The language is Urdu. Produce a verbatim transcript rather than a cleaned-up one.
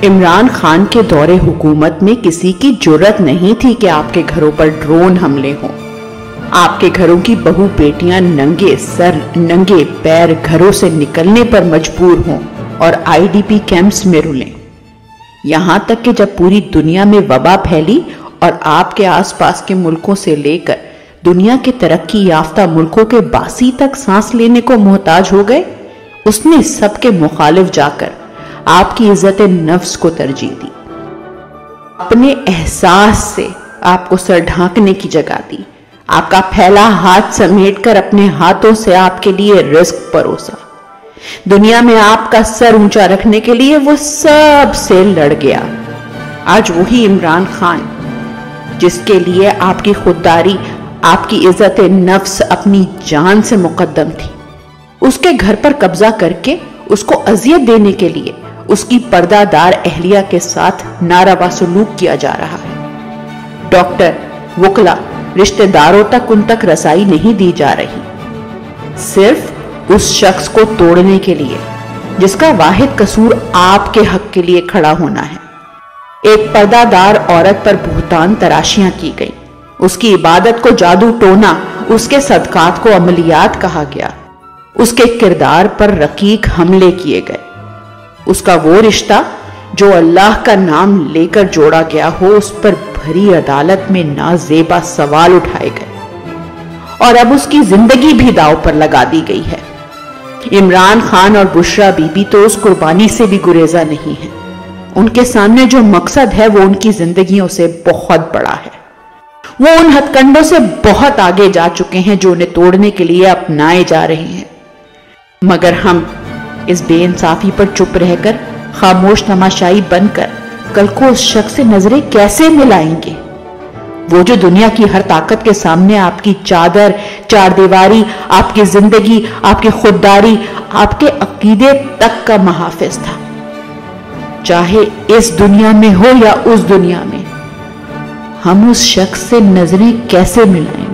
عمران خان کے دور حکومت میں کسی کی جرت نہیں تھی کہ آپ کے گھروں پر ڈرون حملے ہوں۔ آپ کے گھروں کی بہو بیٹیاں ننگے سر ننگے پیر گھروں سے نکلنے پر مجبور ہوں اور آئی ڈی پی کیمپس میں رولیں۔ یہاں تک کہ جب پوری دنیا میں وبا پھیلی اور آپ کے آس پاس کے ملکوں سے لے کر دنیا کے ترقی یافتہ ملکوں کے باسی تک سانس لینے کو محتاج ہو گئے، اس نے سب کے مخالف جا کر آپ کی عزت نفس کو ترجیح دی، اپنے احساس سے آپ کو سر ڈھانکنے کی جگہ دی، آپ کا پھیلا ہاتھ سمیٹ کر اپنے ہاتھوں سے آپ کے لیے رزق پروسا، دنیا میں آپ کا سر اونچا رکھنے کے لیے وہ سب سے لڑ گیا۔ آج وہی عمران خان جس کے لیے آپ کی خودداری، آپ کی عزت نفس اپنی جان سے مقدم تھی، اس کے گھر پر قبضہ کر کے اس کو اذیت دینے کے لیے اس کی پردہ دار اہلیہ کے ساتھ ناروا سلوک کیا جا رہا ہے۔ ڈاکٹر، وکلا، رشتہ داروں تک ان تک رسائی نہیں دی جا رہی، صرف اس شخص کو توڑنے کے لیے جس کا واحد قصور آپ کے حق کے لیے کھڑا ہونا ہے۔ ایک پردہ دار عورت پر بہتان تراشیاں کی گئی، اس کی عبادت کو جادو ٹونا، اس کے صدقات کو عملیات کہا گیا، اس کے کردار پر رقیق حملے کیے گئے۔ اس کا وہ رشتہ جو اللہ کا نام لے کر جوڑا گیا ہو، اس پر بھری عدالت میں نازیبا سوال اٹھائے گئے، اور اب اس کی زندگی بھی داؤ پر لگا دی گئی ہے۔ عمران خان اور بشرا بی بی تو اس قربانی سے بھی گریزہ نہیں ہے۔ ان کے سامنے جو مقصد ہے وہ ان کی زندگیوں سے بہت بڑا ہے۔ وہ ان ہتھ کنڈوں سے بہت آگے جا چکے ہیں جو انہیں توڑنے کے لیے اپنائے جا رہے ہیں، مگر ہم اس بے انصافی پر چپ رہ کر، خاموش تماشائی بن کر کل کو اس شخص سے نظریں کیسے ملائیں گے؟ وہ جو دنیا کی ہر طاقت کے سامنے آپ کی چادر، چار دیواری، آپ کی زندگی، آپ کی خودداری، آپ کے عقیدے تک کا محافظ تھا، چاہے اس دنیا میں ہو یا اس دنیا میں، ہم اس شخص سے نظریں کیسے ملائیں گے؟